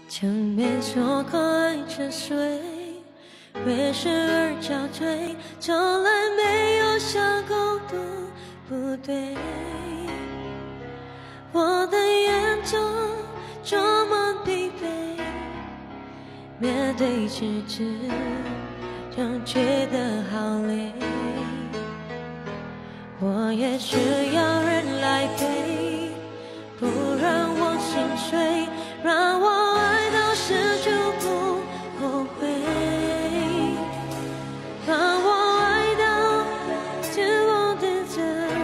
前面错过爱沉睡，为时而憔悴，从来没有想过对不对。我的眼中充满疲惫，面对迟迟总觉得好累。我也需要人来陪，不让我心碎，让我爱到失去不后悔，让我爱到自我的责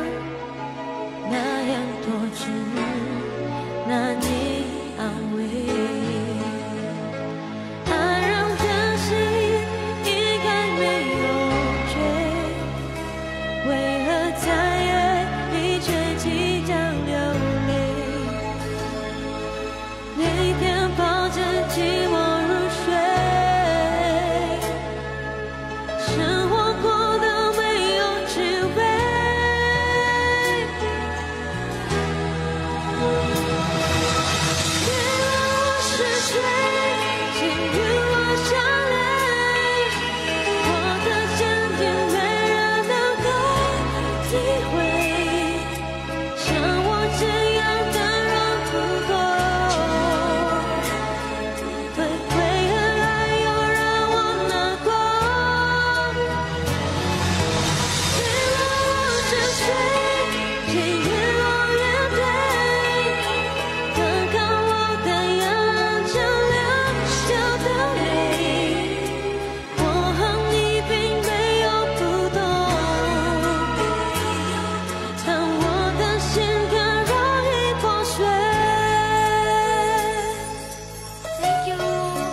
那样多次难以安慰。爱让的心应该没有罪，为何在夜里却即将流泪？每天抱着寂寞入睡，生活过得没有滋味。别让我是谁，请与我相恋。我的真情没人能够体会，像我这样的人不多。为何还要让我难过？别让我沉睡，请与我面对。刚刚我的眼泪像两小的泪，我和你并没有不同，但我的心更容易破碎。Thank you。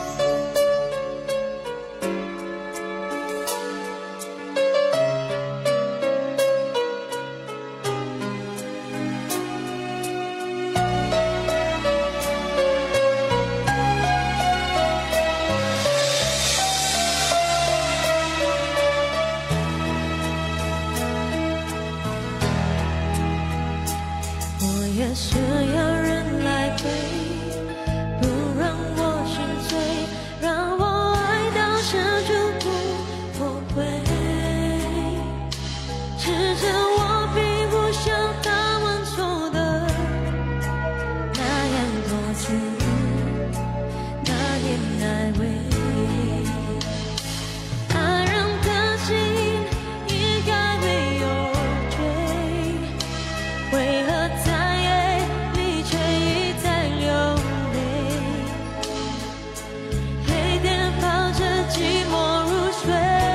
我也需要人来陪，不让我心碎，让我爱到失去不后悔。其实我并不像他们说的那样多次难言难为。爱人的心应该没有罪，为何在夜里却一再流泪？黑天抱着寂寞入睡，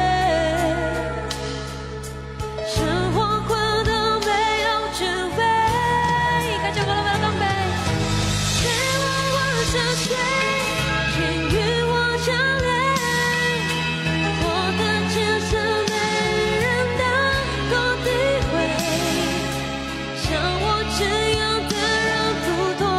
生活过得没有滋味。感谢我的welcome back。别问我是谁，请与我相恋。我的情深没人能够体会，像我这样的人不多，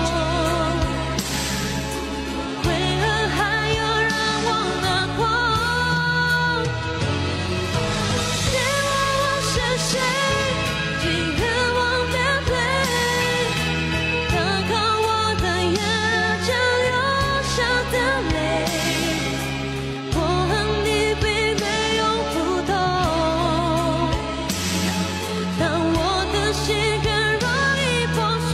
为何还要让我难过？别问我是谁，请与我面对。刚刚我的眼像流下的泪，我和你并没有不同，但我的心更容易破碎。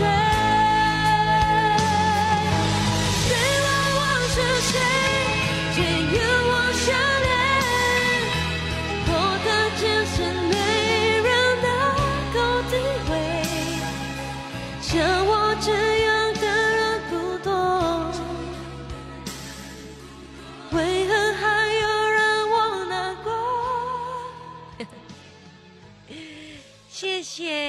别问我是谁，请与我相恋。我的精神没人能够体会，像我这样的人不多，为何还要让我难过？谢谢。